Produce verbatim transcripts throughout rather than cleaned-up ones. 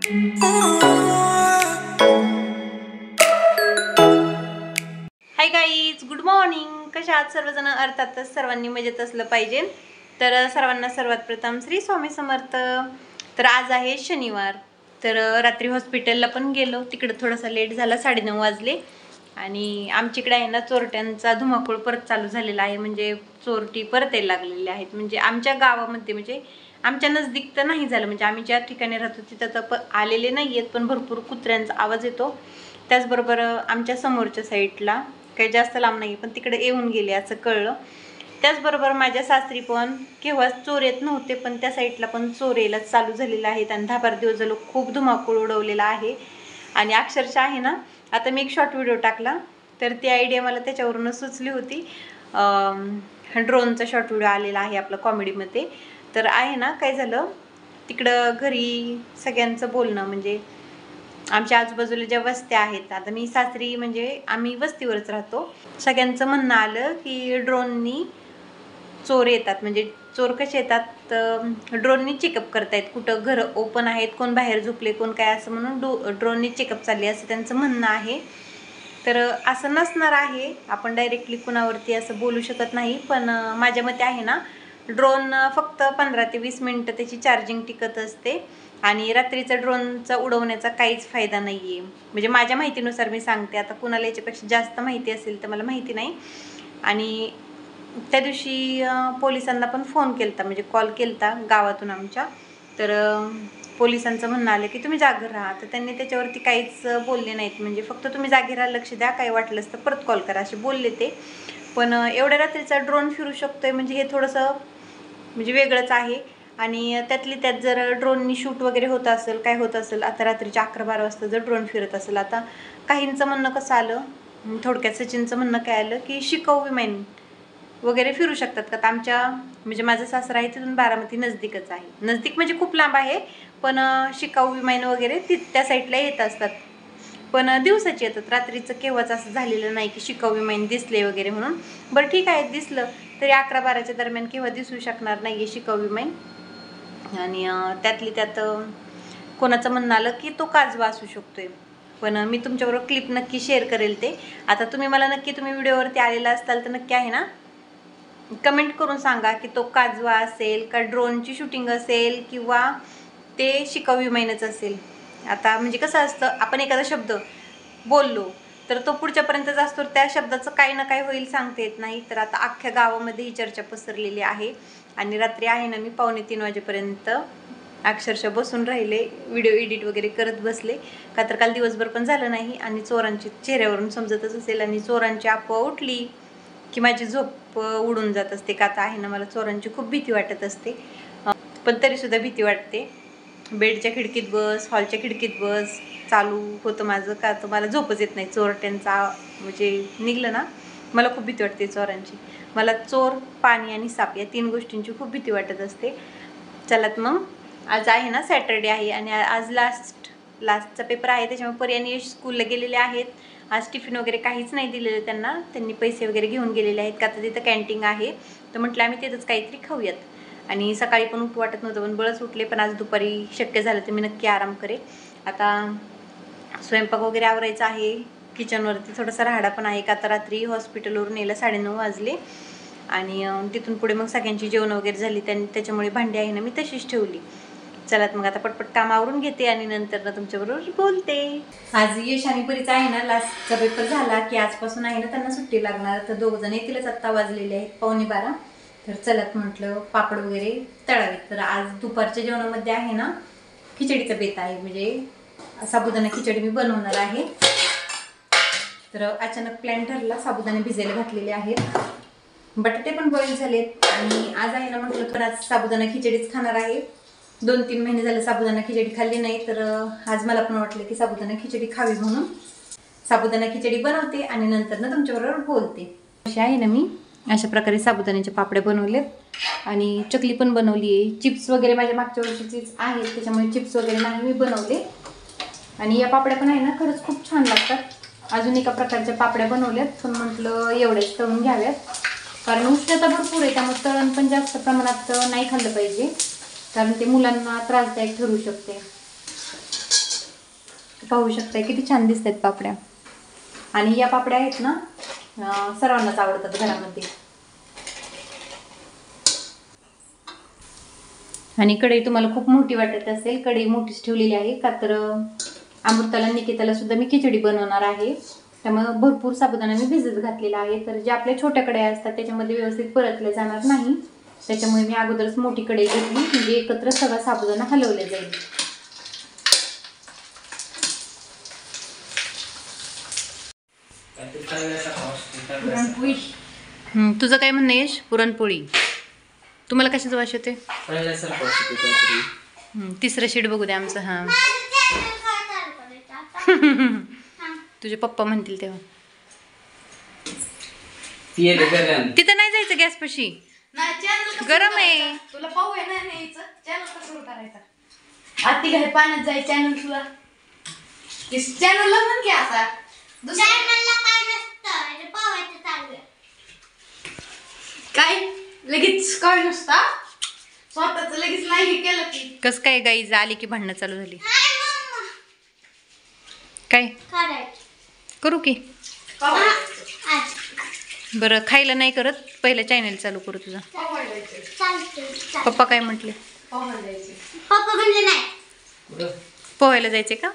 Hi guys, good morning. कशा आहात सर्वजण? अर्थातच सर्वांनी मजेत असलं पाहिजे. तर सर्वांना सर्वात प्रथम श्री स्वामी समर्थ. तर आज आहे शनिवार. तर रात्री हॉस्पिटलला पण गेलो, तिकडे थोडासा लेट झाला, साडेनऊ वाजले. आणि आमच्याकडे आहे ना चोरट्यांचा धुमाकूळ परत चालू झालेला आहे. म्हणजे चोरटी परत यायला लागलेल्या आहेत. म्हणजे आमच्या गावामध्ये, म्हणजे आमच्या नजदीक तर नाही झालं, म्हणजे आम्ही ज्या ठिकाणी राहतो तिथं तर आलेले नाही आहेत, पण भरपूर कुत्र्यांचा आवाज येतो. त्याचबरोबर आमच्या समोरच्या साईडला काही जास्त लांब नाही पण तिकडे येऊन गेले असं कळलं. त्याचबरोबर माझ्या सासरी पण केव्हा चोर येत नव्हते, पण त्या साईडला पण चोर यायला चालू झालेलं आहेत. आणि दहा बारा दिवस झालं खूप धुमाकूळ उडवलेला आहे. आणि अक्षरशः आहे ना, आता मी एक शॉर्ट व्हिडिओ टाकला तर ती आयडिया मला त्याच्यावरूनच सुचली होती. ड्रोनचा शॉर्ट व्हिडिओ आलेला आहे आपला कॉमेडीमध्ये. तर आहे ना, काय झालं तिकडं घरी सगळ्यांचं बोलणं, म्हणजे आमच्या आजूबाजूला ज्या वस्त्या आहेत, आता मी सासरी म्हणजे आम्ही वस्तीवरच राहतो, सगळ्यांचं म्हणणं आलं की ड्रोननी चोर येतात. म्हणजे चोर कसे येतात, ड्रोननी चेकअप करतायत कुठं घर ओपन आहेत, कोण बाहेर झोपले, कोण काय, असं म्हणून डो ड्रोननी चेकअप चालली असं त्यांचं म्हणणं आहे. तर असं नसणार आहे, आपण डायरेक्टली कुणावरती असं बोलू शकत नाही. पण माझ्या मते आहे ना, ड्रोन फक्त पंधरा ते वीस मिनटं त्याची चार्जिंग टिकत असते. आणि रात्रीचा ड्रोनचा उडवण्याचा काहीच फायदा नाही आहे. म्हणजे माझ्या माहितीनुसार मी सांगते, आता कुणाला याच्यापेक्षा जास्त माहिती असेल तर मला माहिती नाही. आणि त्या दिवशी पोलिसांना पण फोन केलता, म्हणजे कॉल केलता गावातून आमच्या. तर पोलिसांचं म्हणणं आलं की तुम्ही जागर राहा. तर त्यांनी त्याच्यावरती काहीच बोलले नाहीत, म्हणजे फक्त तुम्ही जागी राहा, लक्ष द्या, काही वाटलंच तर परत कॉल करा असे बोलले ते. पण एवढ्या रात्रीचा ड्रोन फिरू शकतोय म्हणजे हे थोडंसं म्हणजे वेगळंच आहे. आणि त्यातली त्यात जर ड्रोननी शूट वगैरे होत असेल, काय होत असेल, आता रात्रीच्या अकरा बारा वाजता जर ड्रोन फिरत असेल, आता काहींचं म्हणणं कसं आलं, थोडक्यात सचिनचं म्हणणं काय आलं की शिकाऊ विमान वगैरे फिरू शकतात का. तर आमच्या म्हणजे माझं सासरा आहे तिथून बारामती नजदीकच आहे, नजदीक म्हणजे खूप लांब आहे, पण शिकाऊ विमान वगैरे ती त्या साईडला येत असतात, पण दिवसाची येतात, रात्रीचं केव्हाच असं झालेलं नाही की शिकाऊ विमान दिसले वगैरे म्हणून. बरं ठीक आहे, दिसलं तरी अकरा बाराच्या दरम्यान केव्हा दिसू शकणार नाही आहे शिकाऊ विमान. आणि त्यातली त्यात कोणाचं म्हणणं आलं की तो काजवा असू शकतोय. पण मी तुमच्याबरोबर क्लिप नक्की शेअर करेल ते. आता तुम्ही मला नक्की, तुम्ही व्हिडिओवरती आलेला असाल तर नक्की आहे ना कमेंट करून सांगा की तो काजवा असेल का ड्रोनची शूटिंग असेल किंवा ते शिकाऊ विमानच असेल. आता म्हणजे कसं असतं, आपण एखादा शब्द बोललो तर तो पुढच्यापर्यंतच असतो, त्या शब्दाचं काही ना काही होईल सांगता येत नाही. तर आता अख्ख्या गावामध्ये ही चर्चा पसरलेली आहे. आणि रात्री आहे ना, मी पावणे तीन वाजेपर्यंत अक्षरशः बसून राहिले, व्हिडिओ एडिट वगैरे करत बसले, का तर काल दिवसभर पण झालं नाही. आणि चोरांची चेहऱ्यावरून समजतच असेल, आणि चोरांची अफवा उठली की माझी झोप उडून जात असते. का तर आहे ना, मला चोरांची खूप भीती वाटत असते, पण तरीसुद्धा भीती वाटते. बेडच्या खिडकीत बस, हॉलच्या खिडकीत बस चालू होतं माझं, का तर मला झोपच येत नाही. चोरट्यांचा म्हणजे निघलं ना, मला खूप भीती वाटते चोरांची. मला चोर, पाणी आणि साप या तीन गोष्टींची खूप भीती वाटत असते. चलात मग, आज आहे ना सॅटर्डे आहे आणि आज लास्ट लास्टचा पेपर आहे, त्याच्यामुळे परी आणि यश स्कूलला गेलेले आहेत. आज टिफिन वगैरे काहीच नाही दिलेलं त्यांना, त्यांनी पैसे वगैरे घेऊन गेलेले आहेत, का तर तिथं कॅन्टीन आहे. तर म्हटलं आम्ही तिथंच काहीतरी खाऊयात. आणि सकाळी पण उठ वाटत नव्हतं, पण बळच उठले. पण आज दुपारी शक्य झालं तर मी नक्की आराम करेन. आता स्वयंपाक वगैरे आवरायचा आहे, किचनवरती थोडासा राहाडा पण आहे, का तर रात्री हॉस्पिटलवरून यायला साडेनऊ वाजले. आणि तिथून पुढे मग सगळ्यांची जेवण वगैरे झाली, त्यांनी त्याच्यामुळे भांडी आहे ना मी तशीच ठेवली. चलात मग आता पटपट काम आवरून घेते आणि नंतर ना तुमच्याबरोबर बोलते. आज यश आणि परीचा आहे ना लास्टचा पेपर झाला की आजपासून आहे ना त्यांना सुट्टी लागणार. तर दोघ जण येतीलच, आत्ता वाजलेले आहेत पावणे बारा. तर चलात म्हटलं पापड वगैरे तळावेत. तर आज दुपारच्या जेवणामध्ये आहे ना खिचडीचा बेत आहे, म्हणजे साबुदाणा खिचडी मी बनवणार आहे. तर अचानक प्लॅन ठरला, साबुदाणे भिजायला घातलेले आहेत, बटाटे पण बॉईल झालेत. आणि आज आहे ना म्हटलं तर आज साबुदाणा खिचडीच खाणार आहे. दोन तीन महिने झाले साबुदाणा खिचडी खाल्ली नाही, तर आज मला पण वाटलं की साबुदाणा खिचडी खावी, म्हणून साबुदाणा खिचडी बनवते आणि नंतर ना तुमच्याबरोबर बोलते. अशी आहे ना मी अशा प्रकारे साबुदाण्याचे पापड्या बनवलेत आणि चकली पण बनवली आहे. चिप्स वगैरे माझ्या मागच्या वर्षीचीच आहेत, त्याच्यामुळे चिप्स वगैरे नाही मी बनवले. आणि या पापड्या पण आहे ना खरंच खूप छान लागतात. अजून एका प्रकारच्या पापड्या बनवल्यात, पण म्हटलं एवढेच तळून घ्याव्यात, कारण उष्णता भरपूर आहे, त्यामुळे तळण पण जास्त प्रमाणात नाही खाल्लं पाहिजे, कारण ते मुलांना त्रासदायक ठरू शकते. पाहू शकताय किती छान दिसतात पापड्या. आणि या पापड्या आहेत ना अं, सर्वांनाच आवडतात घरामध्ये. आणि कढई तुम्हाला खूप मोठी वाटत असेल, कढई मोठीच ठेवलेली आहे का तर अमृताला निकिताला सुद्धा मी खिचडी बनवणार आहे. त्यामुळे भरपूर साबुदाणा मी भिजत घातलेला आहे. तर जे आपल्या छोट्या कढया असतात त्याच्यामध्ये व्यवस्थित परतले जाणार नाही, त्याच्यामुळे मी अगोदरच मोठी कढई घेतली म्हणजे एकत्र सगळा साबुदाणा हलवले जाईल. पुरणपोळी. तुझं काय म्हणणं यश? पुरणपोळी. तुम्हाला कशाचं वास येते? तिसरं शीट बघू दे आमचं. हा तुझे पप्पा म्हणतील तेव्हा. तिथं नाही जायचं गॅस पाशी, गरम आहे. तुला पाहू आहे ना न्यायचं चॅनल कसं सुरू करायचा. आती घाई पाण्यात जाय चॅनल तुला चॅनलला म्हण की असा काय लगेच काय नसता स्वतःच लगेच नाही केलं की कस काय गाई आली की भांडणं चालू झाली काय करू की. बरं खायला नाही करत, पहिलं चॅनल चालू करू तुझा. पप्पा काय म्हटले? पप्पा म्हणले नाही पोहायला जायचे का?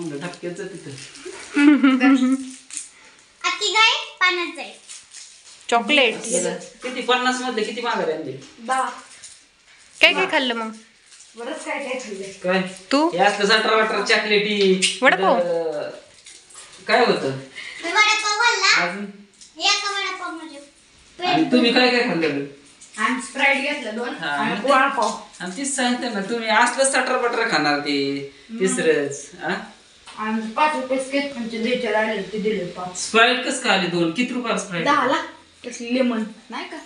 पाण्यात जाईल. चॉकलेट किती पन्नास मध्ये किती माघारी आणली? काय काय खाल्लं मग? बरंच काय काय खाल्लं. काय तू यात सटर वटर चॉकलेटी वडापाव काय होतं अजून? आणि तुम्ही काय काय खाल्लं? आणि स्प्राईट घेतलं दोन हा, आणि मग ते- वडापाव. आणि तीच सांगते ना तुम्ही असलं सटर बटर खाणार ते तिसरंच. आणि पाच रुपये स्केच म्हणजे द्यायचे राहिले ते दिले पाच. स्प्राईट कसं खाली दोन किती रुपयाला स्प्राईट? दहाला तसली लेमन नाही का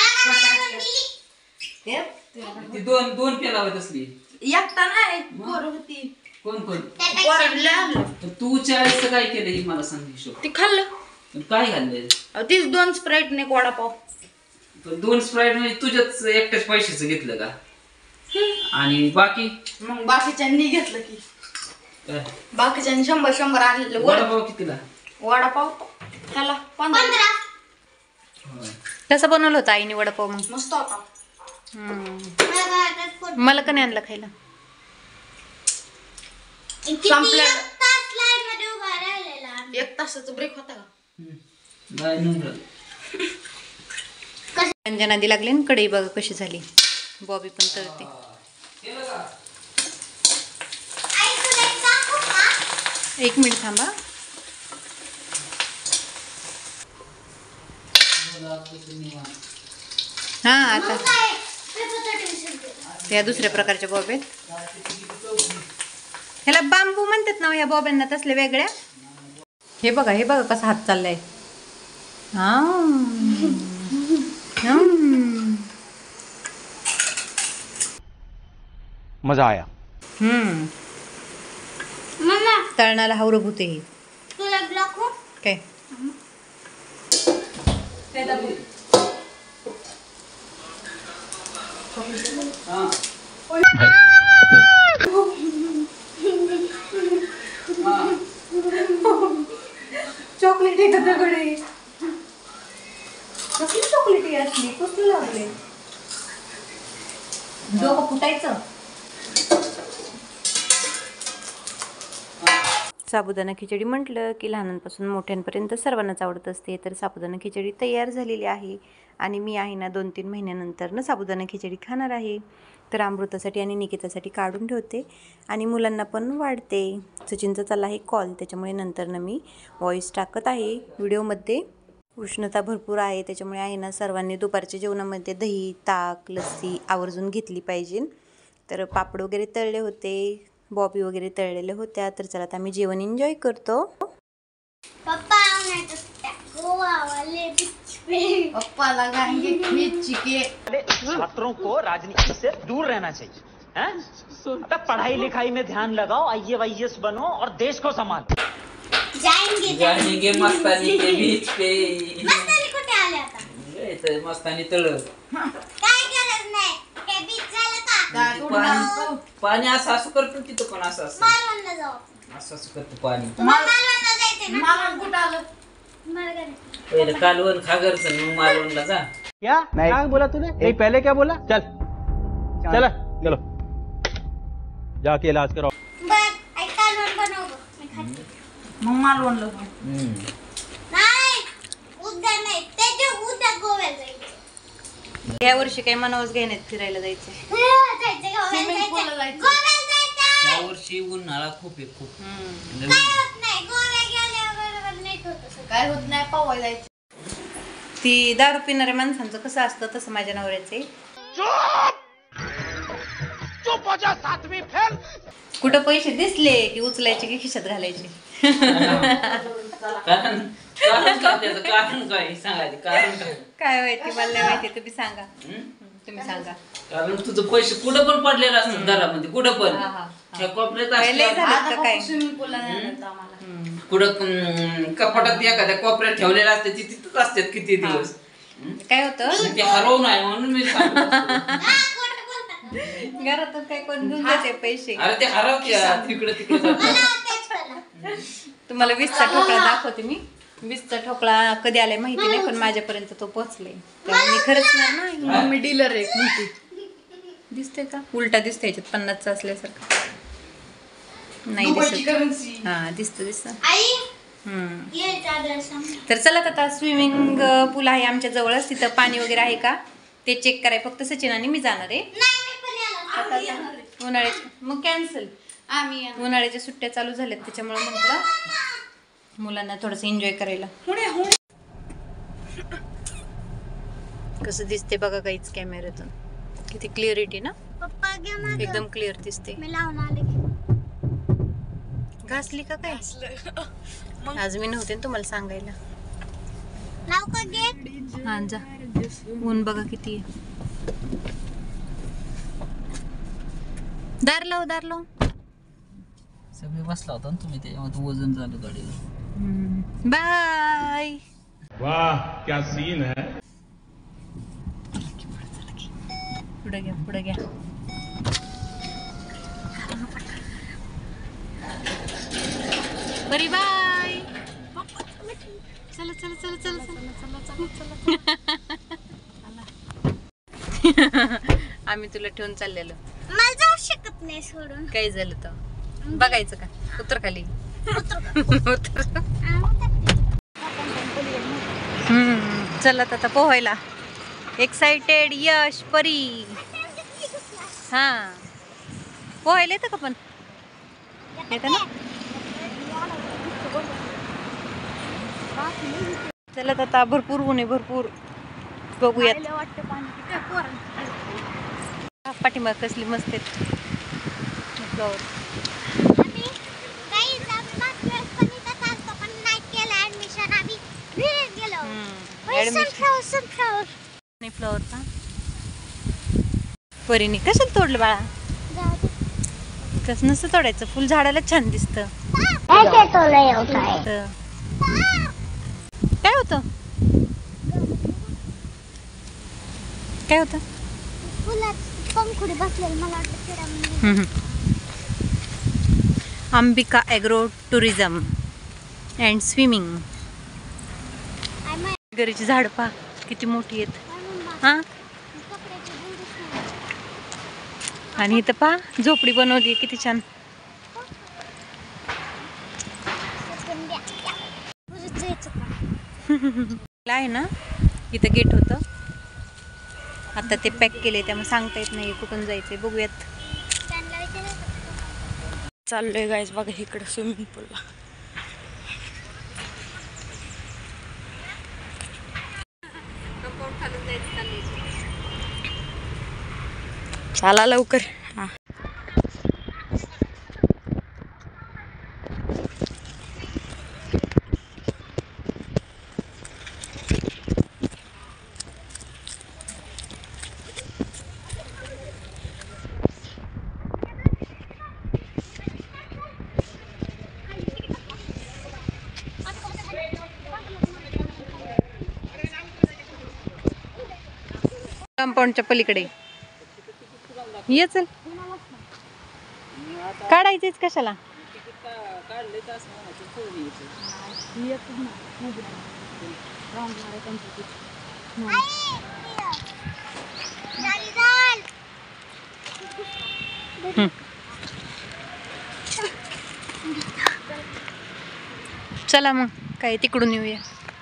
ते ती दोन दोन पेला होत असली. एकटा नाही पोरं होती कोण कोण? पोरांना आणलं. तर तू चाळीसचं काय केलं हे मला सांग हिशोब. ते खाल्लं. पण काय खाल्लंय? अहो, तीच दोन स्प्राईट ने वडापाव. पण दोन स्प्राईट म्हणजे तुझ्याच एकट्याच पैशाचं घेतलं का? आणि बाकी मग बाकीच्यांनी घेतलं की काय? बाकीच्यांनी शंभर शंभर आणलेलं वडा वडापाव कितीला? वडापाव त्याला पंधरा. कसं बनवलं होतं आईने वडापाव मग? मस्त होता. हम्म. मला का नाही आणलं खायला? संपलं. एक तासाचा ब्रेक होता का? नाही नाही. त्यांच्या नादी लागले ना कढई बघा कशी झाली. बॉबी पण तळते. एक मिनिट थांबा. हा आता त्या दुसऱ्या प्रकारच्या बॉब आहेत. ह्याला बांबू म्हणतात ना ह्या बॉब्यांना, तसल्या वेगळ्या. हे बघा हे बघा कसा हात चाललाय. हा मजा आया. हम्म तळणाला हावरभूत आहे काय. चॉकलेट आहे का दगडे? कसली चॉकलेट असली? कसली लागले? डोकं फुटायचं. साबुदाणा खिचडी म्हटलं की लहानांपासून मोठ्यांपर्यंत सर्वांनाच आवडत असते. तर साबुदाणा खिचडी तयार झालेली आहे आणि मी आहे ना दोन तीन महिन्यानंतर ना साबुदाणा खिचडी खाणार आहे. तर अमृतासाठी आणि निकितासाठी काढून ठेवते आणि मुलांना पण वाढते. सचिनचा चालला आहे कॉल, त्याच्यामुळे नंतर ना मी व्हॉईस टाकत आहे व्हिडिओमध्ये. उष्णता भरपूर आहे त्याच्यामुळे आहे ना सर्वांनी दुपारच्या जेवणामध्ये दही ताक लस्सी आवर्जून घेतली पाहिजे. तर पापड वगैरे तळले होते, बॉबी वगैरे तळलेल्या होत्या. तर चला आता आम्ही जेवण एन्जॉय करतो. पप्पा पप्पा लगाएंगे खींच के. छात्रों को राजनीति से दूर रहना चाहिए हैं? अब पढ़ाई लिखाई में ध्यान लगाओ, आई ए वाई एस बनो और देश को संभालो. जाएंगे जाएंगे मस्तानी के बीच पे. मस्तानी कुठे आले आता? इथं मस्तानी तळ. काय गरज नाही ते बीच झालं का? पाणी पाणी असं असं करतो तिथं पण असं असं. मालवणला जाऊ. असं असं करतो पाणी मालवण कुठं आलं पहिलं कालवण खा घरचं मग मालवणला जा. क्या क्या बोला तूने नहीं पहले क्या बोला चल चल चलो जाके इलाज कराओ. मग मालवणला हम्म. या वर्षी काही मनावच घेण्यात फिरायला जायचं. स्विमिंग पूलला जायचं. या वर्षी उन्हाळा खूप आहे खूप. लय ऊन. काय होत नाही पवायला जायचं. ती दारू पिणाऱ्या माणसांचं कसं असतं तसं माझ्या नवऱ्याचे. कुठं पैसे दिसले की उचलायचे की खिशात घालायचे. कारण कारण काय त्याचं कारण काय सांगायचं कारण काय. काय माहिती मला नाही माहिती तुम्ही सांगा. हम्म? तुम्ही सांगा. कारण तुझं पैसे कुठं पण पडलेलं असतात घरामध्ये कुठं पण हा, हा, त्या कोपऱ्यात पहिले असतात. झालं. आता काय? स्विमिंग पूलला नाही आणत आम्हाला. कुठं अं, कपाटात एखाद्या कोपऱ्यात ठेवलेलं असते ती तिथंच असतात किती दिवस. काय होतं ते हरवू नाही म्हणून मी सांगतो. घरातून काय कोण घेऊन जाते पैसे. अरे ते हरवते तिकडे तिकडे जातात. तुम्हाला वीसचा ठोकळा दाखवते मी. वीसचा ठोकळा कधी आलाय माहिती नाही पण माझ्यापर्यंत तो पोहोचलाय. त्यामुळे मी खरंच ना मम्मी डीलर आहे मोठी. दिसतोय का उलटा दिसतोय याच्यात पन्नासचा असल्यासारखं नाही दुबईची दिसत. करन्सी. हा दिसतं दिसतं. तर चला आता स्विमिंग पूल आहे आमच्या जवळच. तिथं पाणी वगैरे आहे का ते चेक कराय फक्त सचिन आणि मी जाणार आहे. उन्हाळ्याचे मग कॅन्सल. आम्ही उन्हाळ्याच्या सुट्ट्या चालू झाल्यात त्याच्यामुळे म्हटलं मुलांना थोडंसं एन्जॉय करायला. कसं दिसते बघा काहीच कॅमेऱ्यातून. किती क्लिअरिटी ना एकदम क्लिअर दिसते. घासली का काय आज मी नव्हते ना तुम्हाला सांगायला. हा जा ऊन बघा किती आहे. दार लाव दार लाव. सगळे बसला होता ना तुम्ही त्याच्यामध्ये वजन झालं गाडीला. बाय. वाह क्या सीन है. पुढे घ्या पुढे घ्या. बरी बाय. चला चला चला चला चला आम्ही तुला ठेवून चाललेलो. मला जाऊ शकत नाही सोडून. काय झालं तर बघायचं का उतर खाली. उतर. हम्म चला आता पोहायला. एक्साइटेड यश परी. हा पोहायला येतं का पण येतं ना. चला आता भरपूर ऊन आहे भरपूर. बघूयात पाठीमाग कसली मस्त आहेत फ्लॉवर. आम्ही काही मागच्या वेळेस पण इथं चालतो पण नाही केलं ऍडमिशन. आम्ही भिजत गेलो. सनफ्लॉवर सनफ्लॉवर नाही फ्लॉवर का परीने कशाला तोडलं बाळा. कसं नसतं तोडायचं फुल झाडाला छान दिसतं. तर काय होतं काय होतं फुलात पंखुडी बसलेली मला वाटतं किडा. Ambika agro tourism and swimming. गरीची झाड पहा किती मोठी आहेत. हा आणि इथं पहा झोपडी बनवली किती छान. आहे ना इथं गेट होतं आता ते पॅक केले त्यामुळे सांगता येत नाही कुठून जायचंय. बघूयात. चाललोय गाईज बघा इकडे स्विमिंग पूलला. चला लवकर. हा कंपाऊंडच्या पलीकडे ये चल. काढायचीच कशाला चला मग काय तिकडून येऊया.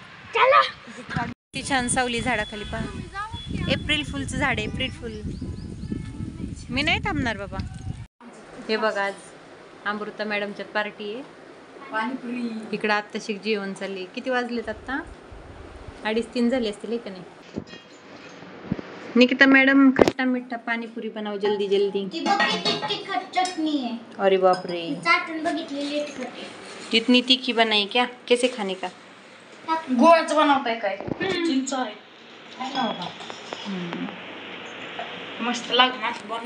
ती छान सावली झाडाखाली पहा. एप्रिल फुलचं झाड आहे, एप्रिल फुल. मी नाही थांबणार बाबा. हे बघा आज अमृता मॅडमच्यात पार्टी आहे. पाणीपुरी इकडं आत्ताशी जेवण चालले. किती वाजलेत आत्ता? अडीच तीन झाले असतील का नाही? निकिता मॅडम खट्टा मिठ्ठा पाणीपुरी बनाव जल्दी जल्दी. ती बघ किती तिखट चटणी आहे. अरे बापरे, चाटून बघितलेली आहे तिखट आहे. इतनी तीखी बनाई क्या? कैसे खाने का? गोळाचं बनवताय काय? चिंच आहे. काय ना बाबा. मस्त लागणार बनव.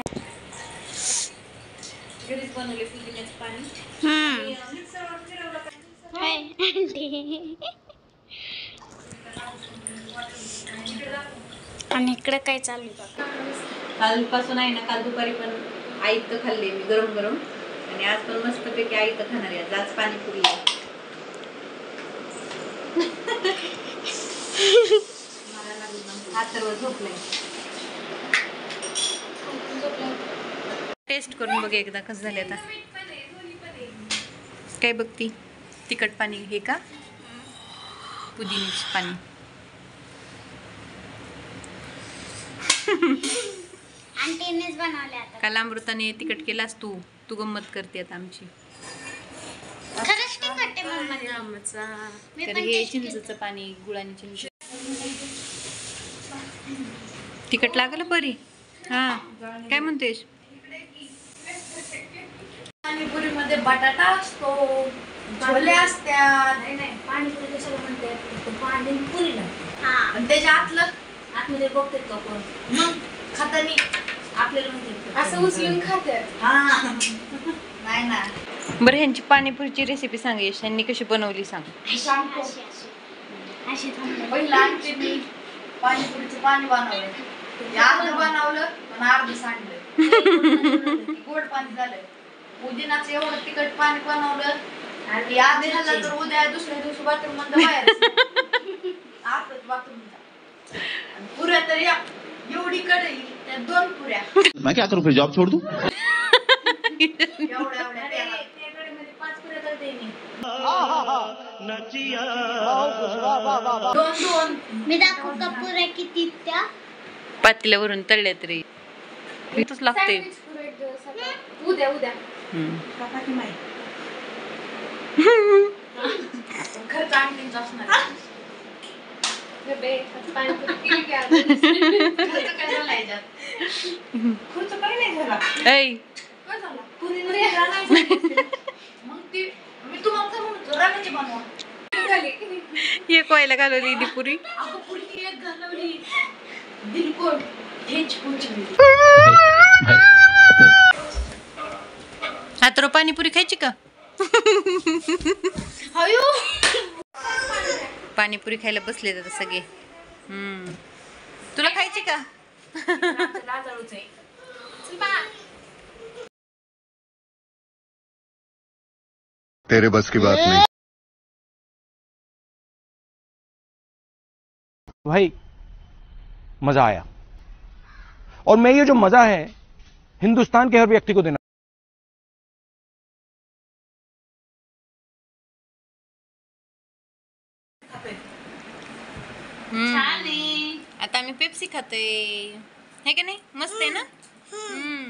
घरीच बनवले पुदिन्याचं पाणी. Hi aunty. आणि इकडे काय चालू आहे? कालपासून आहे ना, काल दुपारी पण आईत खाल्ले मी गरम गरम, आणि आज पण मस्त पैकी आईत खाणार आहे. आज पाणीपुरी आहे. हात तर झोपलाय. टेस्ट करून बघ एकदा कसं झाले. आता काय बघती? तिखट पाणी हे का? पुदिन्याचे पाणी. आंटीनेच बनवले आता. काल अमृताने तिखट केलास तू. तू गंमत करते आता आमची. खरंच तिखट आहे मम्मा. मी तर पण हे taste केलं. चिंचचं पाणी, गुळाने चिंच. तिखट लागलं परी? हा काय म्हणतेस? पाणीपुरी मध्ये बटाटा असतो, छोले असतात. नाही नाही पाणीपुरी कशाला म्हणते? पाणीपुरीला. हा. आणि त्याच्या आतलं आतमध्ये बघते का कोण? मग खातानी आपल्याला म्हणते असं उचलून खातात. हा नाही ना. बरं, ह्यांची पाणीपुरीची रेसिपी सांग यश. यांनी कशी बनवली सांग. सांगतो. अशी अशी अशी थांबले. पहिला आणते मी पाणीपुरीचं पाणी बनवलं. ते अर्ध बनवलं पण अर्ध सांडलं. गोड पाणी झालं. पुदिनाचं एवढं तिखट पाणी बनवलं आणि आज झालं तर उद्या दुसऱ्या दिवशी बाथरूम मध्ये बाहेर आतच बाथरूम. पुऱ्या तर या एवढी कढई, त्या दोन पुऱ्या मैं क्या करूं फिर, जॉब छोड़ दूं? एवढ्या एवढ्या तेलात. पाच पुऱ्या करते मी. दोन दोन मी दाखवू का पुऱ्या किती त्या? पातेल्यावरून तळल्या तरी इथंच लागते. उद्या उद्या खर्च आणखीच असणार. पाणीपुरी केली की आज. खर्च काय झाला याच्यात? खर्च काही नाही झाला. ऐ काय झाला? पुरी नाही झाला. मग ती मी तुम्हाला काय म्हणतो, रव्याची बनवा. एक व्हायला घालवली ती पुरी. अगं पुरी एक घालवली. बिलकुल हेच पुरी. हातरो पाणीपुरी खायची का? पाणीपुरी खायला बसले आता सगळे. हम्म तुला खायची का? लाजाळूच आहे. तेरे बस की बात नहीं. भाई मजा आया, और मैं ये जो मजा है हिंदुस्तान के हर व्यक्ति को देना. हम्म. आता आम्ही पेप्सी खातोय, हे का नाही? मस्त आहे ना. हम्म.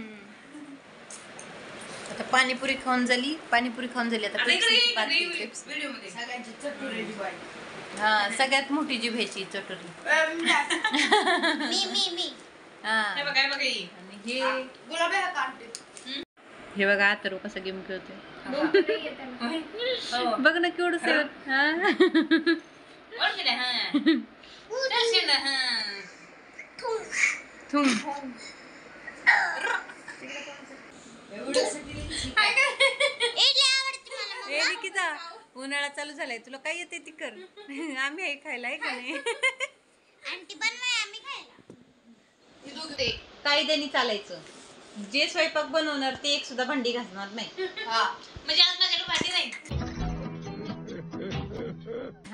आता पाणीपुरी खाऊन झाली. पाणीपुरी खाऊन झाली. आता पेप्सीची पार्टी. पेप्सी. सगळ्यांची चटुरी बाई. हा सगळ्यात मोठी जीभ ह्याची चटुरी. मी मी मी हा आणि हे गुलाबी हा काढते. हे बघा आता कसा गेम खेळतोय. बघ ना केवढं सेवन. थुम इडली आवडते मला. ए निकिता, उन्हाळा चालू झालाय, तुला काय येते ती कर. आम्ही आहे खायला, आहे का नाही? आंटी बनवाय आम्ही खायला. कायद्याने चालायचं. जे स्वयंपाक बनवणार ते एक सुद्धा भांडी घासणार नाही. हा म्हणजे आज माझ्याकडे भाजी नाही.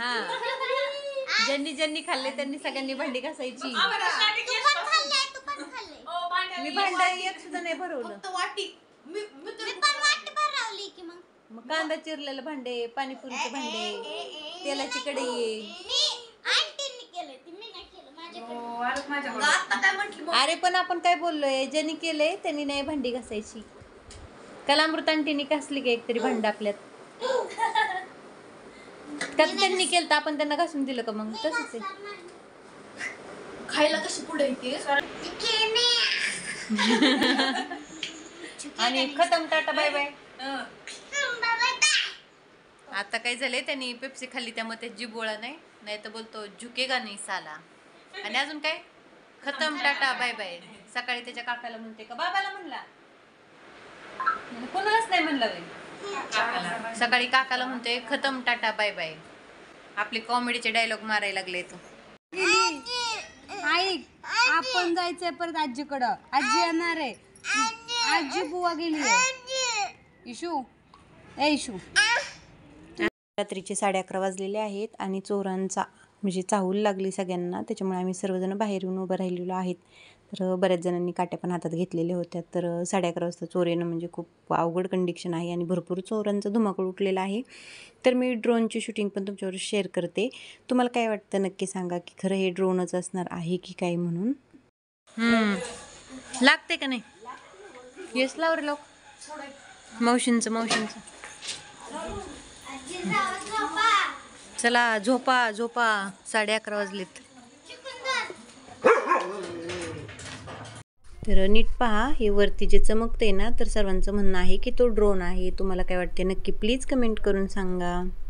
हा ज्यांनी ज्यांनी खाल्ले त्यांनी सगळ्यांनी भांडी घासायची. तू पण खाल्लंय, तू पण खाल्लंय. मी भांडी एक सुद्धा नाही भरवलं. फक्त वाटी मी मी तर मी पण वाटी भरवली की मग. मग कांदा चिरलेले भांडे, पाणीपुरीचे भांडे, तेलाची कढई. मी आंटीने केलं, ती मी नाही केलं. माझ्याकडे मग आता काय म्हटली मग? अरे पण आपण काय बोललोय, ज्यांनी केलंय त्यांनी नाही भांडी घासायची. कलामृत आंटीने घासली की एक तरी भांड आपल्यात. का तर त्यांनी केलं तर आपण त्यांना घासून दिलं का मग तसंच आहे. खायला कशी पुढे येते आणि खतम टाटा बाय बाय. आता काय झालंय, त्यांनी पेप्सी खाल्ली त्यामुळे ते जीभ गोळा नाही, नाही तर बोलतो झुकेगा नाही साला. आणि अजून काय खतम टाटा बाय बाय. सकाळी त्याच्या काकाला म्हणते का बाबाला म्हणला, कोणालाच नाही म्हणलं बाई. सकाळी काकाला म्हणते खतम टाटा बाय बाय. आपले कॉमेडीचे डायलॉग मारायला लागले तो. ऐक, आपण जायचंय परत आजीकडं. आजी येणार आहे. आजी बुवा गेली आहे. इशू ए इशू. रात्रीचे साडे अकरा वाजलेले आहेत आणि चोरांचा म्हणजे चाहूल लागली सगळ्यांना, त्याच्यामुळे आम्ही सर्वजण बाहेर येऊन उभं राहिलेलो आहेत. तर बऱ्याच जणांनी काट्या पण हातात घेतलेल्या होत्या. तर साडे अकरा वाजता चोर येणं म्हणजे खूप अवघड कंडिशन आहे आणि भरपूर चोरांचा धुमाकूळ उठलेला आहे. तर मी ड्रोनची शूटिंग पण तुमच्यावर शेअर करते. तुम्हाला काय वाटतं नक्की सांगा की खरं हे ड्रोनच असणार आहे की काय म्हणून. लागते का नाही. येस लावर लोक मावशींचं मावशींचं. चला झोपा झोपा, साडे अकरा वाजलेत. तर नीट पहा, हे वरती जे चमकते ना, तर सर्वांचं म्हणणं आहे की तो ड्रोन आहे. तुम्हाला काय वाटते नक्की प्लीज कमेंट करून सांगा.